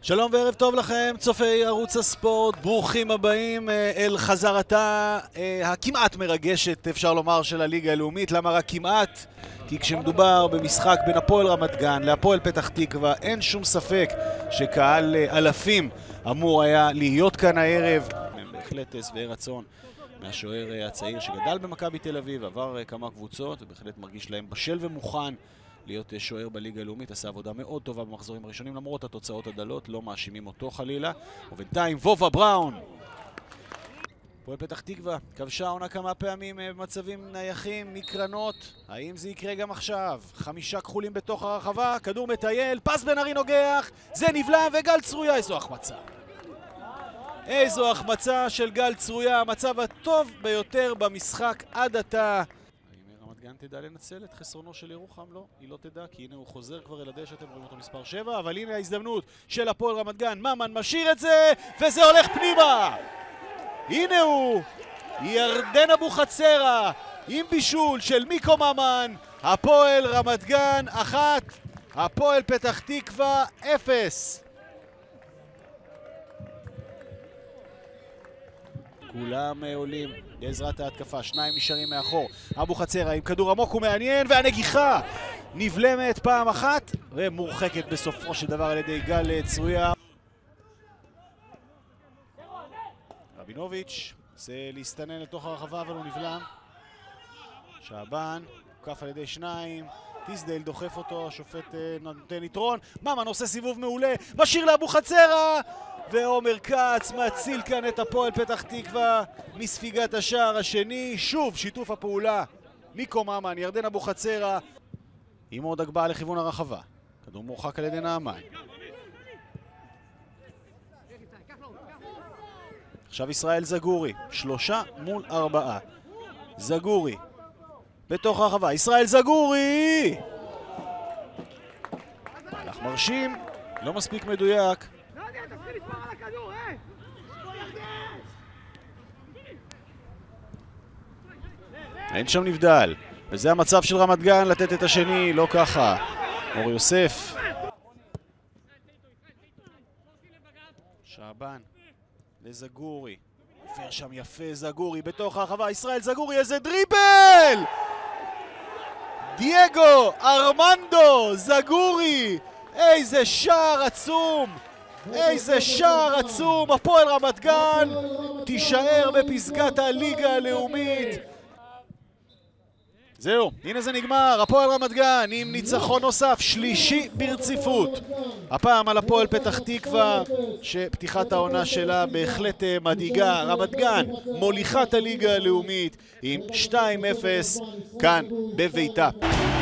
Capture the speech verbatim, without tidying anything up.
שלום וערב טוב לכם, צופי ערוץ הספורט, ברוכים הבאים אל חזרתה הכמעט מרגשת, אפשר לומר, של הליגה הלאומית. למה רק כמעט? כי כשמדובר במשחק בין הפועל רמת גן להפועל פתח תקווה, אין שום ספק שקהל אלפים אמור היה להיות כאן הערב. הם בהחלט שבעי רצון מהשוער הצעיר שגדל במכבי תל אביב, עבר כמה קבוצות, ובהחלט מרגיש להם בשל ומוכן להיות שוער בליגה הלאומית. עשה עבודה מאוד טובה במחזורים הראשונים, למרות התוצאות הדלות, לא מאשימים אותו חלילה. ובינתיים וובה בראון, הפועל פתח תקווה, כבשה עונה כמה פעמים במצבים נייחים מקרנות. האם זה יקרה גם עכשיו? חמישה כחולים בתוך הרחבה, כדור מטייל, פס בן ארי נוגח, זה נבלם, וגל צרויה. איזו החמצה, איזו החמצה של גל צרויה, המצב הטוב ביותר במשחק עד עתה. רמת גן תדע לנצל את חסרונו של ירוחם? לא, היא לא תדע, כי הנה הוא חוזר כבר אל הדשא, אתם רואים אותו מספר שבע, אבל הנה ההזדמנות של הפועל רמת גן. ממן משאיר את זה, וזה הולך פנימה. הנה הוא, ירדן אבוחצירא עם בישול של מיקו ממן. הפועל רמת גן אחת, הפועל פתח תקווה אפס. כולם עולים בעזרת ההתקפה, שניים נשארים מאחור. אבוחצירא עם כדור עמוק ומעניין, והנגיחה נבלמת פעם אחת ומורחקת בסופו של דבר על ידי גל צרויה. רבינוביץ' זה להסתנן לתוך הרחבה, אבל הוא נבלם. שעבן הוקף על ידי שניים, טיסדייל דוחף אותו, השופט נותן יתרון. ממן עושה סיבוב מעולה, משאיר לאבוחצירא, ועומר כץ מציל כאן את הפועל פתח תקווה מספיגת השער השני. שוב שיתוף הפעולה, מיקו ממן, ירדן אבוחצירא עם עוד הגבהה לכיוון הרחבה. כדור מורחק על ידי נעמן. עכשיו ישראל זגורי, שלושה מול ארבעה. זגורי בתוך הרחבה, ישראל זגורי! מהלך מרשים, לא מספיק מדויק. אין שם נבדל, וזה המצב של רמת גן לתת את השני, לא ככה. אור יוסף. שעבן לזגורי, עובר שם יפה זגורי בתוך הרחבה, ישראל זגורי, איזה דריבל! דייגו ארמנדו זגורי, איזה שער עצום! איזה שער עצום! הפועל רמת גן תישאר בפסגת הליגה הלאומית. זהו, הנה זה נגמר. הפועל רמת גן עם ניצחון נוסף, שלישי ברציפות. הפעם על הפועל פתח תקווה, שפתיחת העונה שלה בהחלט מדאיגה. רמת גן מוליכת הליגה הלאומית עם שתיים אפס כאן בביתה.